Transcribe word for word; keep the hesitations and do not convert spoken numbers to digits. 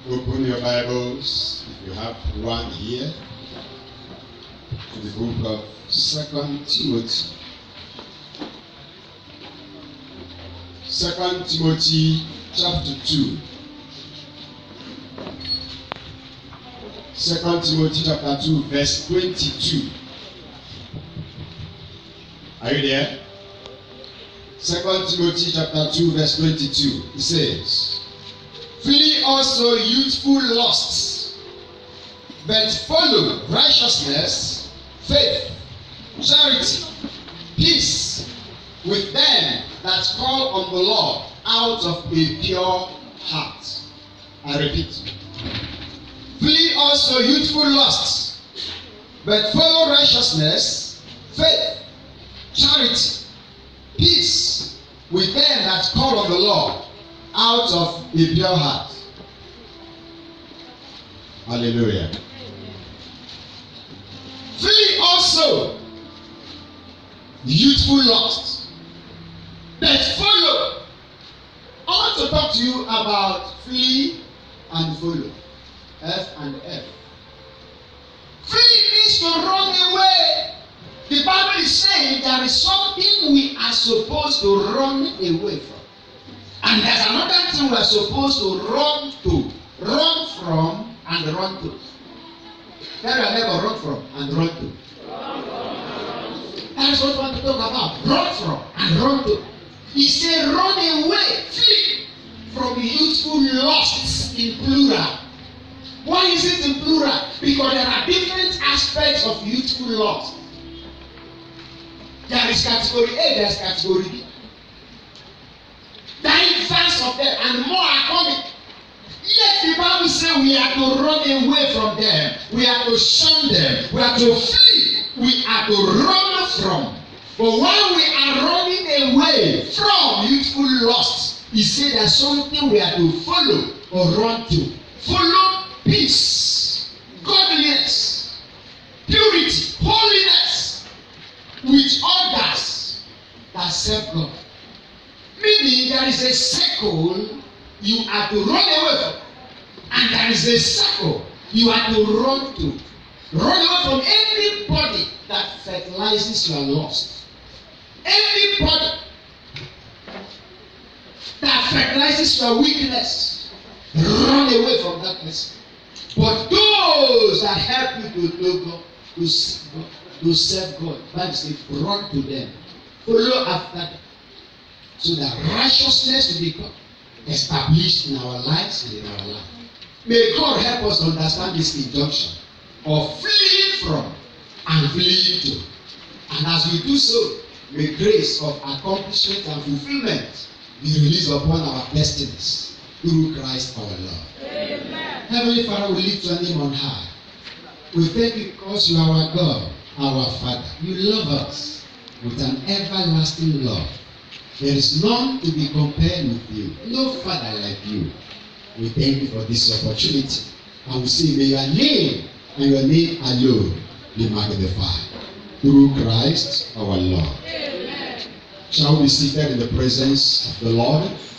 Open your Bibles, if you have one here, to the book of Second Timothy. Second Timothy chapter two. Second Timothy chapter two, verse twenty-two. Are you there? Second Timothy chapter two, verse twenty-two. It says, "Flee also youthful lusts, but follow righteousness, faith, charity, peace with them that call on the Lord out of a pure heart." I repeat. "Flee also youthful lusts, but follow righteousness, faith, charity, peace with them that call on the Lord out of a pure heart." Hallelujah. "Flee also youthful lusts, but follow." I want to talk to you about flee and follow. F and F. Flee means to run away. The Bible is saying there is something we are supposed to run away from. And there's another thing we are supposed to run to, run from, and run to. Tell your neighbor, run from and run to. That's what we want to talk about. Run from and run to. He said, run away, flee from youthful lusts in plural. Why is it in plural? Because there are different aspects of youthful lust. There is category A, there is category B. Diverse of them, and more are coming. Yet the Bible says we are to run away from them. We are to shun them. We are to flee. We are to run from. But while we are running away from youthful lust, he said there's something we are to follow or run to. Follow peace, godliness, purity, holiness with others that serve God. Meaning there is a circle you are to run away from, and there is a circle you are to run to. Run away from anybody that fertilizes your lust. Anybody that fertilizes your weakness, run away from that person. But those that help you to know God, to serve God, to serve God, Bible says, run to them. Follow after them. So that righteousness will become established in our lives and in our life. May God help us understand this injunction of fleeing from and fleeing to. And as we do so, may grace of accomplishment and fulfillment be released upon our destinies through Christ our Lord. Amen. Heavenly Father, we lift your name on high. We thank you because you are our God, our Father. You love us with an everlasting love. There is none to be compared with you. No Father like you. We thank you for this opportunity. And we say, may your name and your name alone be magnified. Through Christ our Lord. Amen. Shall we be seated in the presence of the Lord?